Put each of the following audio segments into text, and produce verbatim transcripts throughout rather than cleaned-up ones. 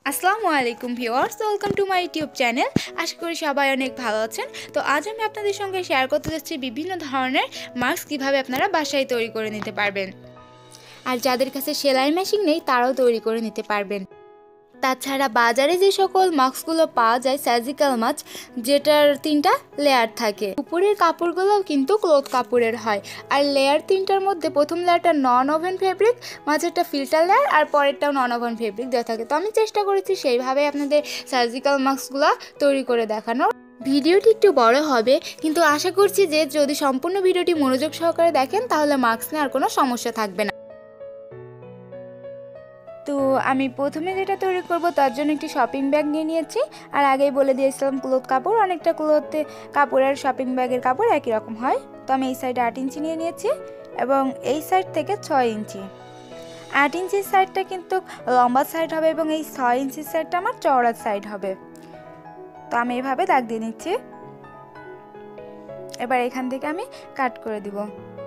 আসসালামু আলাইকুম viewers, welcome to my YouTube channel. আশা করি সবাই অনেক ভালো আছেন। তো আজ আমি আপনাদের সঙ্গে শেয়ার করতে যাচ্ছি বিভিন্ন ধরনের মাস্ক কিভাবে আপনারা বাসায় তৈরি করে নিতে পারবেন, আর যাদের কাছে সেলাই মেশিন নেই তারাও তৈরি করে নিতে পারবেন। তাছাড়া বাজারে যে সকল মাস্কগুলো পাওয়া যায় সার্জিক্যাল মাস্ক, যেটার তিনটা লেয়ার থাকে, উপরের কাপড়গুলো কিন্তু ক্লথ কাপড়ের হয়। আর লেয়ার তিনটার মধ্যে প্রথম লেয়ারটা নন ওভেন ফেব্রিক, মাঝেরটা ফিল্টার লেয়ার, আর পরেরটাও নন ওভেন ফেব্রিক দেওয়া থাকে। তো আমি চেষ্টা করেছি সেইভাবে আপনাদের সার্জিক্যাল মাস্কগুলো তৈরি করে দেখানোর। ভিডিওটি একটু বড় হবে, কিন্তু আশা করছি যে যদি সম্পূর্ণ ভিডিওটি মনোযোগ সহকারে দেখেন তাহলে মাস্ক নিয়ে আর কোনো সমস্যা থাকবে না। তো আমি প্রথমে যেটা তৈরি করব তার জন্য একটি শপিং ব্যাগ নিয়ে নিয়েছি। আর আগেই বলে দিয়েছিলাম ক্লথ কাপড়, অনেকটা ক্লথে কাপড় আর শপিং ব্যাগের কাপড় একই রকম হয়। তো আমি এই সাইডে আট ইঞ্চি নিয়ে নিয়েছি এবং এই সাইড থেকে ছয় ইঞ্চি। আট ইঞ্চির সাইডটা কিন্তু লম্বা সাইড হবে এবং এই ছয় ইঞ্চির সাইডটা আমার চওড়া সাইড হবে। তো আমি এভাবে দাগ দিয়ে নিচ্ছি। এবার এখান থেকে আমি কাট করে দিব।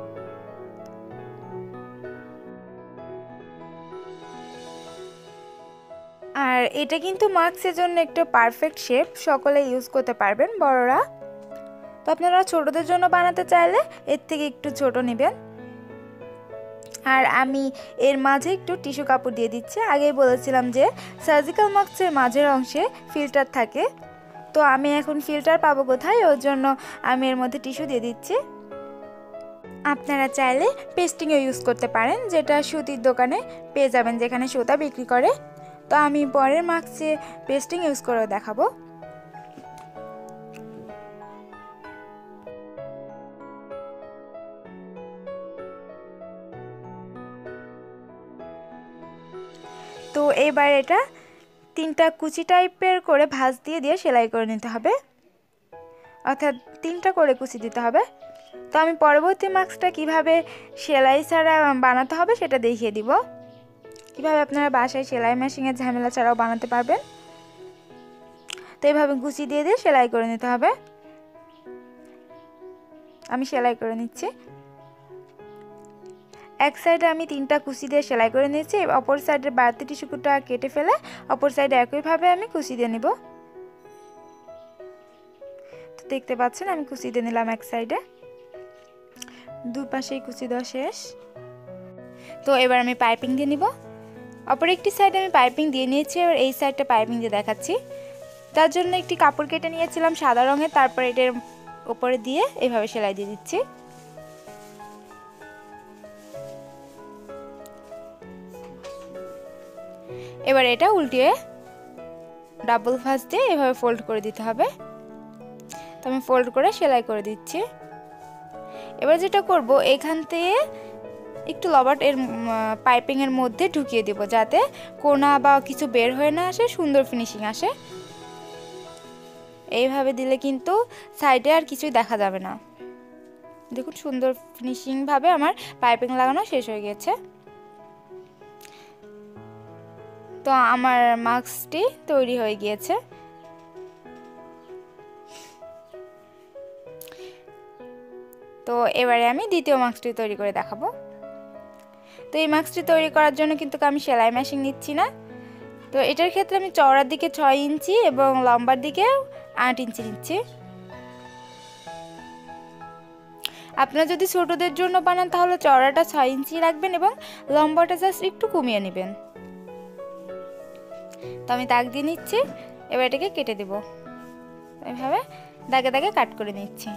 আর এটা কিন্তু মাস্কের জন্য একটা পারফেক্ট শেপ, সকলে ইউজ করতে পারবেন, বড়রা। তো আপনারা ছোটদের জন্য বানাতে চাইলে এর থেকে একটু ছোট নেবেন। আর আমি এর মাঝে একটু টিস্যু কাপড় দিয়ে দিচ্ছি। আগেই বলেছিলাম যে সার্জিক্যাল মাস্কের মাঝের অংশে ফিল্টার থাকে, তো আমি এখন ফিল্টার পাবো কোথায়, ওর জন্য আমি এর মধ্যে টিস্যু দিয়ে দিচ্ছি। আপনারা চাইলে পেস্টিংও ইউজ করতে পারেন, যেটা সুতির দোকানে পেয়ে যাবেন, যেখানে সুতা বিক্রি করে। তো আমি পরের মাস্কে পেস্টিং ইউজ করে দেখাবো। তো এবার এটা তিনটা কুচি টাইপের করে ভাঁজ দিয়ে দিয়ে সেলাই করে নিতে হবে, অর্থাৎ তিনটা করে কুচি দিতে হবে। তো আমি পরবর্তী মাস্কটা কিভাবে সেলাই ছাড়া বানাতে হবে সেটা দেখিয়ে দিব, কিভাবে আপনারা বাসায় সেলাই মেশিনের ঝামেলা ছাড়াও বানাতে পারবেন। তো এইভাবে কুচি দিয়ে দিয়ে সেলাই করে নিতে হবে। আমি সেলাই করে নিচ্ছি। এক সাইডে আমি তিনটা কুচি দিয়ে সেলাই করে নিয়েছি, অপর সাইডের বাড়তি টিস্যুটা কেটে ফেলে অপর সাইডে একইভাবে আমি কুচি দিয়ে নিব। তো দেখতে পাচ্ছেন আমি কুচি দিয়ে নিলাম এক সাইডে, দুপাশেই কুচি দেওয়া শেষ। তো এবার আমি পাইপিং দিয়ে নিব। অপর একটি সাইডে আমি পাইপিং দিয়ে নিয়েছি, এবার এই সাইডটা পাইপিং দিয়ে দেখাচ্ছি। তার জন্য একটি কাপড় কেটে নিয়েছিলাম সাদা রঙের, তারপর এটার উপরে দিয়ে এইভাবে সেলাই দিয়ে দিচ্ছি। এবার এটা উল্টিয়ে ডাবল ভাঁজ দিয়ে এভাবে ফোল্ড করে দিতে হবে। তো আমি ফোল্ড করে সেলাই করে দিচ্ছি। এবার যেটা করব, এখান থেকে একটু লবাট এর পাইপিং এর মধ্যে ঢুকিয়ে দেব, যাতে কোনা বা কিছু বের হয়ে না আসে, সুন্দর ফিনিশিং আসে। এইভাবে দিলে কিন্তু সাইডে আর কিছুই দেখা যাবে না। দেখুন সুন্দর ফিনিশিং ভাবে আমার পাইপিং লাগানো শেষ হয়ে গেছে। তো আমার মাস্কটি তৈরি হয়ে গিয়েছে। তো এবারে আমি দ্বিতীয় মাস্কটি তৈরি করে দেখাবো। তো এই মাস্কটি তৈরি করার জন্য কিন্তু আমি সেলাই মেশিন নিচ্ছি না। তো এটার ক্ষেত্রে আমি চওড়ার দিকে ছয় ইঞ্চি এবং লম্বার দিকে আট ইঞ্চি নিচ্ছি। আপনারা যদি ছোটদের জন্য বানান তাহলে চওড়াটা ছয় ইঞ্চি রাখবেন এবং লম্বাটা জাস্ট একটু কমিয়ে নেবেন। তো আমি দাগ দিয়ে নিচ্ছি। এবার এটাকে কেটে দেব। এইভাবে দাগে দাগে কাট করে নিচ্ছি।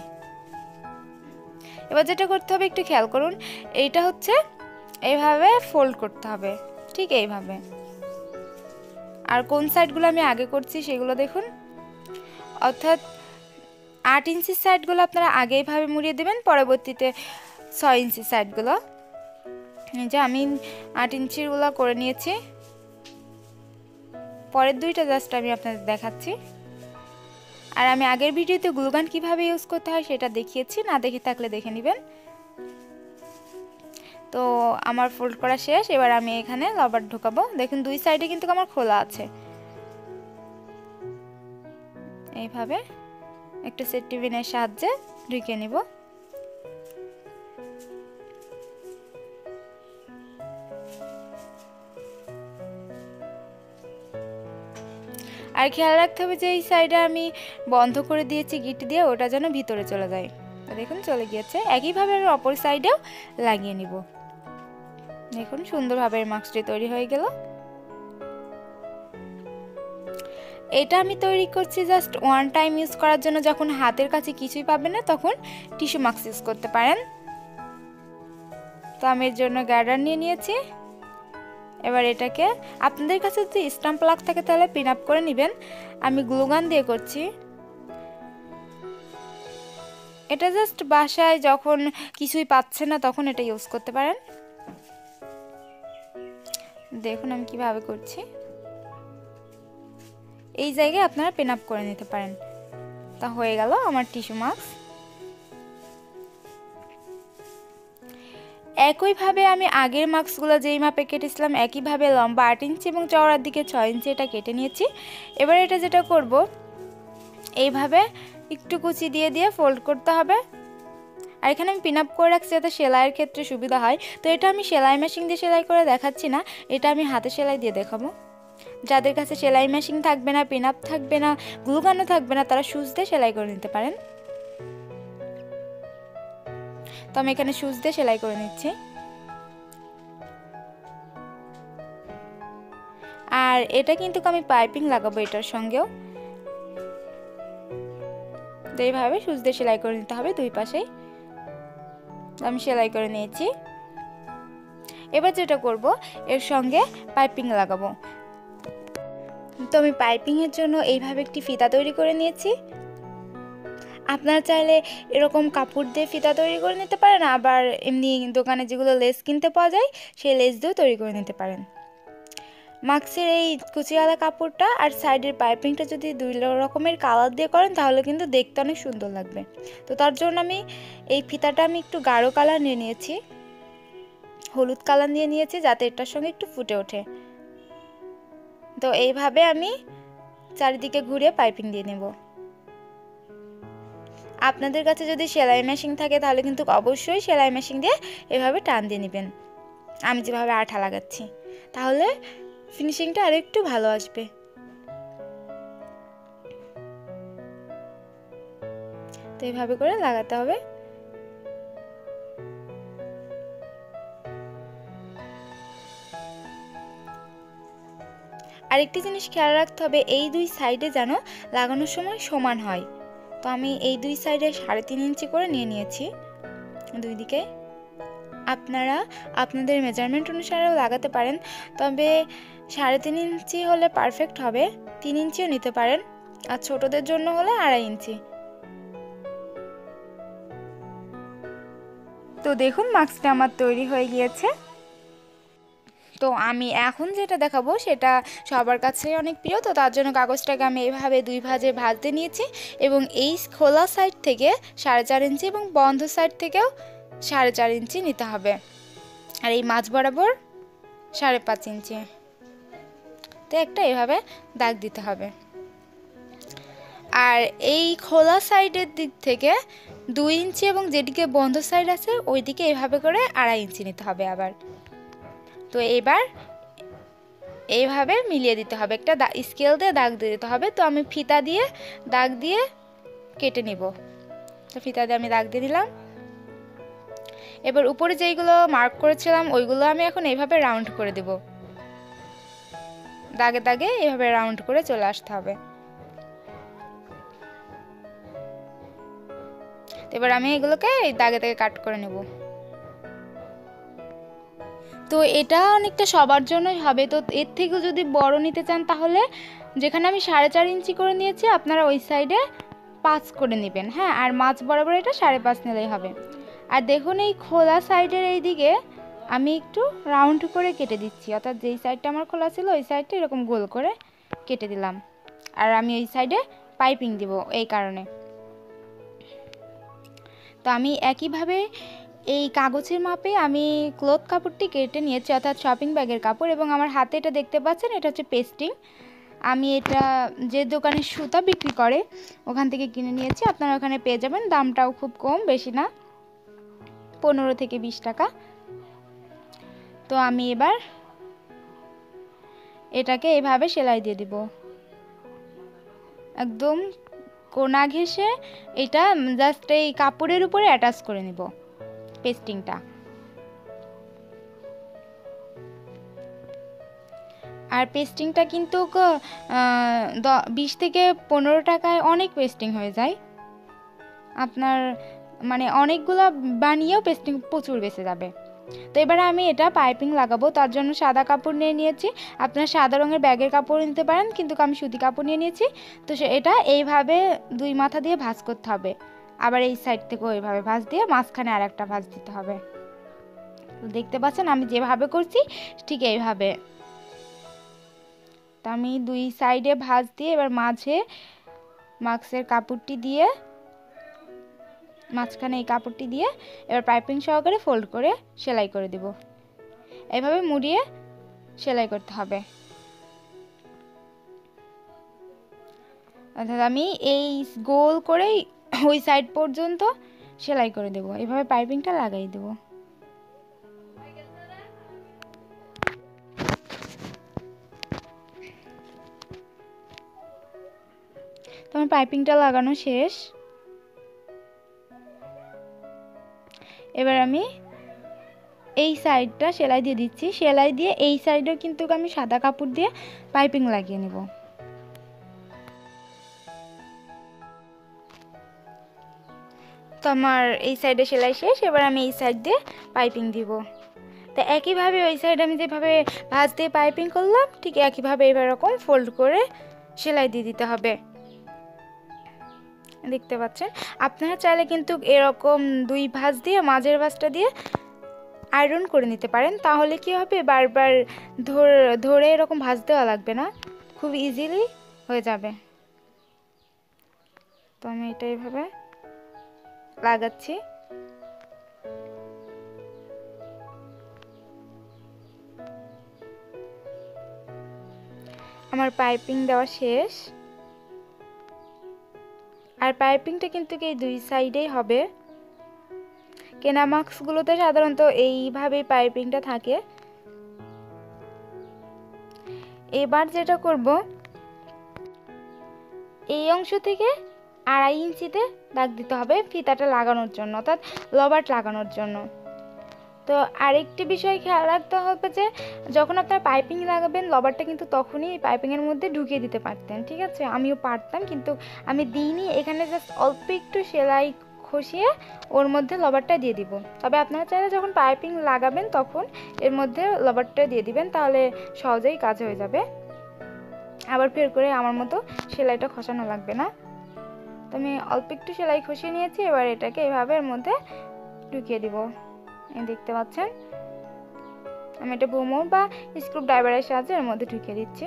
এবার যেটা করতে হবে একটু খেয়াল করুন, এইটা হচ্ছে এইভাবে ফোল্ড করতে হবে, ঠিক এইভাবে। আর কোন সাইডগুলো আমি আগে করছি সেগুলো দেখুন, অর্থাৎ আট ইঞ্চির সাইডগুলো আপনারা আগে এইভাবে মুড়িয়ে দেবেন, পরবর্তীতে ছয় ইঞ্চির সাইডগুলো। যে আমি আট ইঞ্চিরগুলো করে নিয়েছি, পরের দুইটা জাস্ট আমি আপনাদের দেখাচ্ছি। আর আমি আগের ভিডিওতে গ্লুগান কিভাবে ইউজ করতে হয় সেটা দেখিয়েছি, না দেখে থাকলে দেখে নেবেন। তো আমার ফোল্ড করা শেষ। এবার আমি এখানে রবার ঢোকাবো। দেখুন দুই সাইডে কিন্তু আমার খোলা আছে। এইভাবে একটা সেফটি পিনের সাহায্যে ঢুকিয়ে নিব। আর খেয়াল রাখতে হবে যে এই সাইডে আমি বন্ধ করে দিয়েছি গিট দিয়ে, ওটা যেন ভিতরে চলে যায়। তো দেখুন চলে গিয়েছে। একইভাবে আমি অপর সাইডেও লাগিয়ে নিব। দেখুন সুন্দরভাবে মাস্কটি তৈরি হয়ে গেল। এটা আমি তৈরি করছি জাস্ট ওয়ান টাইম ইউজ করার জন্য। যখন হাতের কাছে কিছুই পাবেন না তখন টিস্যু মাস্ক ইউজ করতে পারেন। তো আমি এর জন্য গার্ডার নিয়ে নিয়েছি। এবার এটাকে, আপনাদের কাছে যদি স্টাম্প প্লাগ থাকে তাহলে পিন আপ করে নেবেন। আমি গ্লুগান দিয়ে করছি। এটা জাস্ট বাসায় যখন কিছুই পাচ্ছে না তখন এটা ইউজ করতে পারেন। দেখুন আমি কিভাবে করছি। এই জায়গায় আপনারা পিন আপ করে নিতে পারেন। তা হয়ে গেল আমার টিস্যু মাস্ক। একইভাবে আমি আগের মাস্কগুলো যেই মাপে কেটেছিলাম একইভাবে লম্বা আট ইঞ্চি এবং চওড়ার দিকে ছয় ইঞ্চি এটা কেটে নিয়েছি। এবার এটা যেটা করব, এইভাবে একটু কুচি দিয়ে দিয়ে ফোল্ড করতে হবে। আর এখানে আমি পিন আপ করে রাখছি যাতে সেলাইয়ের ক্ষেত্রে সুবিধা হয়। তো এটা আমি সেলাই মেশিন দিয়ে সেলাই করে দেখাচ্ছি না, এটা আমি হাতে সেলাই দিয়ে দেখাবো। যাদের কাছে সেলাই মেশিন থাকবে না, পিন আপ থাকবে না, গ্লুগানও থাকবে না, তারা সুচ দিয়ে সেলাই করে নিতে পারেন। তো আমি এখানে সুচ দিয়ে সেলাই করে নিচ্ছি। আর এটা কিন্তু আমি পাইপিং লাগাবো এটার সঙ্গেও। তো এইভাবে সুচ দিয়ে সেলাই করে নিতে হবে দুই পাশেই। আমি সেলাই করে নিয়েছি। এবার যেটা করব, এর সঙ্গে পাইপিং লাগাবো। তো আমি পাইপিংয়ের জন্য এইভাবে একটি ফিতা তৈরি করে নিয়েছি। আপনারা চাইলে এরকম কাপড় দিয়ে ফিতা তৈরি করে নিতে পারেন, আবার এমনি দোকানে যেগুলো লেস কিনতে পাওয়া যায় সেই লেস দিয়েও তৈরি করে নিতে পারেন। মাস্কের এই কুচিওয়ালা কাপড়টা আর সাইডের পাইপিংটা যদি দুই রকমের কালার দিয়ে করেন তাহলে কিন্তু দেখতে অনেক সুন্দর লাগবে। তো তার জন্য আমি এই ফিতাটা আমি একটু গাঢ় কালার নিয়ে নিয়েছি, হলুদ কালার নিয়ে নিয়েছি যাতে এটার সঙ্গে একটু ফুটে ওঠে। তো এইভাবে আমি চারিদিকে ঘুরিয়ে পাইপিং দিয়ে নেব। আপনাদের কাছে যদি সেলাই মেশিন থাকে তাহলে কিন্তু অবশ্যই সেলাই মেশিন দিয়ে এভাবে টান দিয়ে নেবেন, আমি যেভাবে আঠা লাগাচ্ছি, তাহলে ফিনিশিংটা আরো একটু ভালো আসবে। তো এইভাবে করে লাগাতে হবে। আরেকটি জিনিস খেয়াল রাখতে হবে, এই দুই সাইডে যেন লাগানোর সময় সমান হয়। তো আমি এই দুই সাইডে সাড়ে তিন ইঞ্চি করে নিয়ে নিয়েছি দুই দিকে। আপনারা আপনাদের মেজারমেন্ট অনুসারেও লাগাতে পারেন, তবে সাড়ে তিন ইঞ্চি হলে পারফেক্ট হবে। তিন ইঞ্চিও নিতে পারেন, আর ছোটদের জন্য হলে আড়াই ইঞ্চি। তো দেখুন মাস্কটা আমার তৈরি হয়ে গিয়েছে। তো আমি এখন যেটা দেখাবো সেটা সবার কাছে অনেক প্রিয়। তো তার জন্য কাগজটাকে আমি এইভাবে দুই ভাজে ভাজতে নিয়েছি এবং এই খোলা সাইড থেকে সাড়ে চার ইঞ্চি এবং বন্ধ সাইড থেকেও সাড়ে চার ইঞ্চি নিতে হবে, আর এই মাঝ বরাবর সাড়ে পাঁচ ইঞ্চি। তো একটা এভাবে দাগ দিতে হবে। আর এই খোলা সাইডের দিক থেকে দুই ইঞ্চি এবং যেদিকে বন্ধ সাইড আছে ওই দিকে এভাবে করে আড়াই ইঞ্চি নিতে হবে আবার। তো এবার এইভাবে মিলিয়ে দিতে হবে, একটা স্কেল দিয়ে দাগ দিয়ে দিতে হবে। তো আমি ফিতা দিয়ে দাগ দিয়ে কেটে নিব। তো ফিতা দিয়ে আমি দাগ দিয়ে দিলাম। এবার উপরে যেইগুলো মার্ক করেছিলাম ওইগুলো আমি এখন এইভাবে রাউন্ড করে দেব। দাগে দাগে এইভাবে রাউন্ড করে চলে আসতে হবে। এবার আমি এগুলোকে দাগে দাগে কাট করে নেব। তো এটা অনেকটা সবার জন্যই হবে। তো এর থেকেও যদি বড় নিতে চান তাহলে যেখানে আমি সাড়ে চার ইঞ্চি করে নিয়েছি আপনারা ওই সাইডে পাঁচ করে নেবেন, হ্যাঁ, আর মাঝ বরাবর এটা সাড়ে পাঁচ নিলেই হবে। আর দেখুন এই খোলা সাইডের এই দিকে আমি একটু রাউন্ড করে কেটে দিচ্ছি, অর্থাৎ যেই সাইডটা আমার খোলা ছিল ওই সাইডটা এরকম গোল করে কেটে দিলাম। আর আমি এই সাইডে পাইপিং দিব এই কারণে। তো আমি একইভাবে এই কাগজের মাপে আমি ক্লথ কাপড়টি কেটে নিয়েছি, অর্থাৎ শপিং ব্যাগের কাপড়, এবং আমার হাতে এটা দেখতে পাচ্ছেন এটা হচ্ছে পেস্টিং। আমি এটা যে দোকানে সুতা বিক্রি করে ওখান থেকে কিনে নিয়েছি, আপনারা ওখানে পেয়ে যাবেন। দামটাও খুব কম, বেশি না, পনেরো থেকে বিশ টাকা। তো আমি এবার এটাকে এইভাবে সেলাই দিয়ে দিব। একদম কোনা ঘেঁষে এটা জাস্ট এই কাপড়ের উপরে অ্যাটাচ করে নিব পেস্টিংটা। আর পেস্টিংটা কিন্তু বিশ থেকে পনেরো টাকায় অনেক পেস্টিং হয়ে যায়, আপনার মানে অনেকগুলো বানিয়েও পেস্টিং প্রচুর বেঁচে যাবে। তো এবারে আমি এটা পাইপিং লাগাবো, তার জন্য সাদা কাপড় নিয়ে নিয়েছি। আপনার সাদা রঙের ব্যাগের কাপড় নিতে পারেন, কিন্তু আমি সুতি কাপড় নিয়ে নিয়েছি। তো এটা এইভাবে দুই মাথা দিয়ে ভাঁজ করতে হবে, আবার এই সাইড থেকেও এইভাবে ভাঁজ দিয়ে মাঝখানে আর একটা ভাঁজ দিতে হবে। তো দেখতে পাচ্ছেন আমি যেভাবে করছি ঠিক এইভাবে। তো আমি দুই সাইডে ভাঁজ দিয়ে এবার মাঝে মাস্কের কাপড়টি দিয়ে মাঝখানে এই কাপড়টি দিয়ে এবার পাইপিং সহকারে ফোল্ড করে সেলাই করে দেব। এইভাবে মুড়িয়ে সেলাই করতে হবে। অর্থাৎ আমি এই গোল করেই ওই সাইড পর্যন্ত সেলাই করে দেব, এইভাবে পাইপিংটা লাগাই দেব। তো আমার পাইপিংটা লাগানো শেষ। এবার আমি এই সাইডটা সেলাই দিয়ে দিচ্ছি, সেলাই দিয়ে এই সাইডেও কিন্তু আমি সাদা কাপড় দিয়ে পাইপিং লাগিয়ে নেব। তো আমার এই সাইডে সেলাই শেষ, এবার আমি এই সাইড দিয়ে পাইপিং দিব। তো একইভাবে ওই সাইডে আমি যেভাবে ভাঁজ দিয়ে পাইপিং করলাম ঠিক একইভাবে এরকম ফোল্ড করে সেলাই দিয়ে দিতে হবে। দেখতে পাচ্ছেন আপনারা চাইলে কিন্তু এরকম দুই ভাঁজ দিয়ে মাঝের ভাঁজটা দিয়ে আয়রন করে নিতে পারেন, তাহলে কি হবে বারবার ধরে এরকম ভাঁজ দেওয়া লাগবে না, খুব ইজিলি হয়ে যাবে। তো আমি এটা এইভাবে লাগাচ্ছি। আমার পাইপিং দেওয়া শেষ। আর পাইপিংটা কিন্তু এই দুই সাইডেই হবে, কেনা মাস্কগুলোতে সাধারণত এইভাবেই পাইপিংটা থাকে। এবার যেটা করব এই অংশ থেকে আড়াই ইঞ্চিতে দাগ দিতে হবে ফিতাটা লাগানোর জন্য, অর্থাৎ লবাট লাগানোর জন্য। তো আরেকটি বিষয় খেয়াল রাখতে হবে যে যখন আপনারা পাইপিং লাগাবেন লবারটা কিন্তু তখনই পাইপিংয়ের মধ্যে ঢুকিয়ে দিতে পারতেন, ঠিক আছে? আমিও পারতাম কিন্তু আমি দিইনি, এখানে জাস্ট অল্প একটু সেলাই খসিয়ে ওর মধ্যে লবারটা দিয়ে দিব। তবে আপনারা চাইলে যখন পাইপিং লাগাবেন তখন এর মধ্যে লবারটা দিয়ে দিবেন, তাহলে সহজেই কাজ হয়ে যাবে। আবার ফের করে আমার মতো সেলাইটা খসানো লাগবে না। তো আমি অল্প একটু সেলাই খসিয়ে নিয়েছি, এবার এটাকে এভাবে এর মধ্যে ঢুকিয়ে দিব। দেখতে পাচ্ছেন আমি এটা বোমর বা স্ক্রু ড্রাইভারের সাহায্যে এর মধ্যে ঢুকিয়ে দিচ্ছি।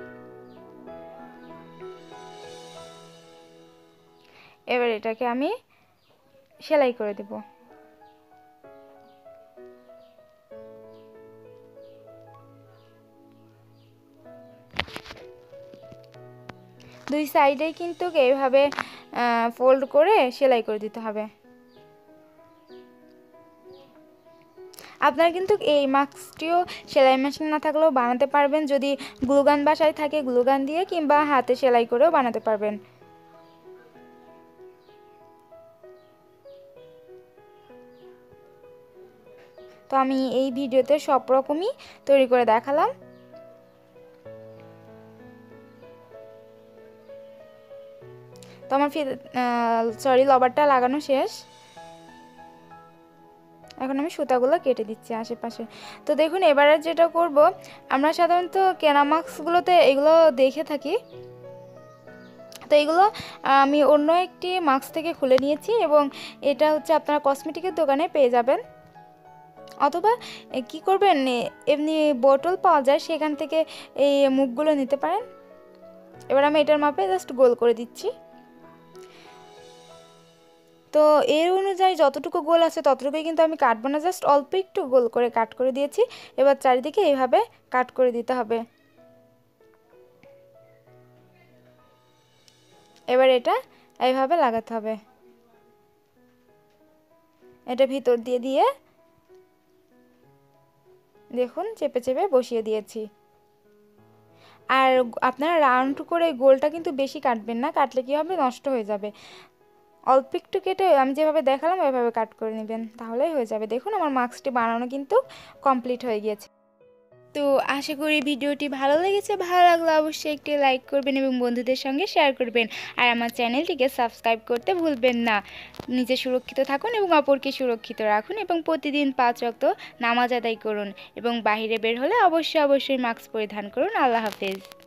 এবার এটাকে আমি সেলাই করে দেব। দুই সাইডেই কিন্তু এইভাবে ফোল্ড করে সেলাই করে দিতে হবে। আপনারা কিন্তু এই মাস্কটিও সেলাই মেশিন না থাকলেও বানাতে পারবেন, যদি গ্লুগান বাসায় থাকে গ্লুগান দিয়ে, কিংবা হাতে সেলাই করেও বানাতে পারবেন। তো আমি এই ভিডিওতে সব রকমই তৈরি করে দেখালাম। তো আমার সরি লবারটা লাগানো শেষ, এখন আমি সুতাগুলো কেটে দিচ্ছি আশেপাশে। তো দেখুন এবারে যেটা করব, আমরা সাধারণত কেনা মাস্কগুলোতে এগুলো দেখে থাকি, তো এগুলো আমি অন্য একটি মাস্ক থেকে খুলে নিয়েছি এবং এটা হচ্ছে আপনারা কসমেটিকের দোকানে পেয়ে যাবেন, অথবা কি করবেন এমনি বোতল পাওয়া যায় সেখান থেকে এই মুখগুলো নিতে পারেন। এবার আমি এটার মাপে জাস্ট গোল করে দিচ্ছি। তো এর অনুযায়ী যতটুকু গোল আছে ততটুকুই কিন্তু আমি কাটবো না, জাস্ট অল্প একটু গোল করে কাট করে দিয়েছি। এবার চারিদিকে এইভাবে কাট করে দিতে হবে। এবার এটা এইভাবে লাগাতে হবে, এটা ভিতর দিয়ে দিয়ে দেখুন চেপে চেপে বসিয়ে দিয়েছি। আর আপনারা রাউন্ড করে গোলটা কিন্তু বেশি কাটবেন না, কাটলে কী হবে, নষ্ট হয়ে যাবে। অল্প একটু কেটে আমি যেভাবে দেখালাম ওইভাবে কাট করে নেবেন, তাহলেই হয়ে যাবে। দেখুন আমার মাস্কটি বানানো কিন্তু কমপ্লিট হয়ে গিয়েছে। তো আশা করি ভিডিওটি ভালো লেগেছে। ভালো লাগলে অবশ্যই একটি লাইক করবেন এবং বন্ধুদের সঙ্গে শেয়ার করবেন। আর আমার চ্যানেলটিকে সাবস্ক্রাইব করতে ভুলবেন না। নিজে সুরক্ষিত থাকুন এবং অপরকে সুরক্ষিত রাখুন এবং প্রতিদিন পাঁচ ওয়াক্ত নামাজ আদায় করুন এবং বাইরে বের হলে অবশ্যই অবশ্যই মাস্ক পরিধান করুন। আল্লাহ হাফেজ।